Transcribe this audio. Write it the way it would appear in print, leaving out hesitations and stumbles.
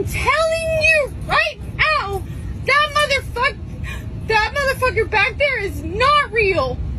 I'm telling you right now, that motherfucker back there is not real.